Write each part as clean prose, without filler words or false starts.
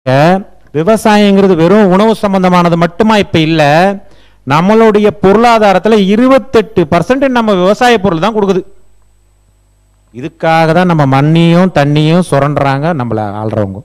விவசாயங்கிறது வெறும் உணவு சம்பந்தமானது மட்டுமா இப்ப இல்ல, நம்மளுடைய பொருளாதாரத்தில் 28% நம்ம விவசாய பொருள் தான் கொடுக்குது. இதுக்காக தான் நம்ம மண்ணையும் தண்ணியும் சுரண்டுறாங்க நம்மள ஆள்றவங்க.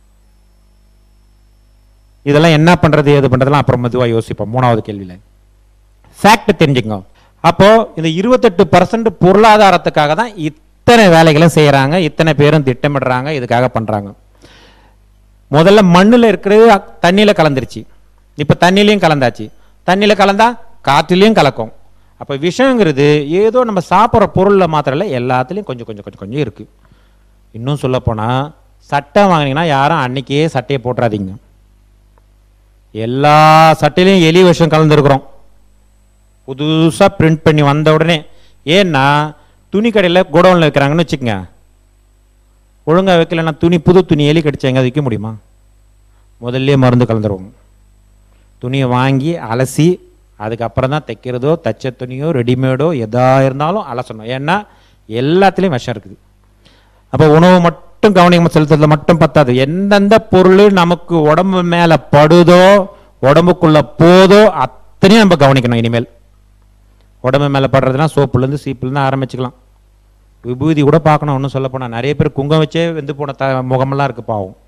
இதெல்லாம் என்ன பண்றது ஏது பண்றதுலாம் அப்புறம் மெதுவா யோசிப்போம். மூணாவது கேள்வியில ஃபேக்ட் தெரிஞ்சுக்கோ. அப்போ இந்த 28% பொருளாதாரத்துக்காக தான் இத்தனை வேலைகளை செய்யறாங்க, இத்தனை பேரும் திட்டமிடுறாங்க, இதுக்காக பண்றாங்க. முதல்ல மண்ணில் இருக்கிறது தண்ணியில கலந்துருச்சு, இப்ப தண்ணிலையும் கலந்தாச்சு. தண்ணியில கலந்தா காற்றிலையும் கலக்கும். அப்ப விஷயங்கிறது ஏதோ நம்ம சாப்பிட்ற பொருள்ல மாத்திரம் இல்லை, எல்லாத்துலயும் கொஞ்சம் கொஞ்சம் கொஞ்சம் கொஞ்சம் இருக்கு. இன்னும் சொல்ல போனா சட்டை வாங்கினீங்கன்னா யாரும் அன்னைக்கே சட்டையை போட்டுறாதீங்க. எல்லா சட்டையிலையும் எலி விஷம் கலந்துருக்கிறோம், புதுசா பிரிண்ட் பண்ணி வந்த உடனே. ஏன்னா துணி கடையில் கோடவுன்ல வைக்கிறாங்கன்னு வச்சுக்கோங்க, ஒழுங்கா வைக்கலன்னா துணி புது துணி எலி கடிச்சு எங்க விற்க முடியுமா? முதல்ல மருந்து கலந்துருவோம். துணியை வாங்கி அலசி அதுக்கப்புறம் தான் தைக்கிறதோ தச்ச துணியோ ரெடிமேடோ எதா இருந்தாலும் அலசணும். ஏன்னா எல்லாத்துலேயும் விஷம் இருக்குது. அப்போ உணவு மட்டும் கவனிக்காம செலுத்துறதுல மட்டும் பத்தாது, எந்தெந்த பொருள் நமக்கு உடம்பு மேல படுதோ உடம்புக்குள்ள போதோ அத்தனையும் நம்ம கவனிக்கணும். இனிமேல் உடம்பு மேல படுறதுனா சோப்புலேருந்து சீப்புலேருந்து ஆரம்பிச்சுக்கலாம். விபூதி கூட பார்க்கணும். ஒன்றும் சொல்ல போனால் நிறைய பேர் குங்கம் வச்சே வெந்து போன முகமெல்லாம் இருக்கு பாவம்.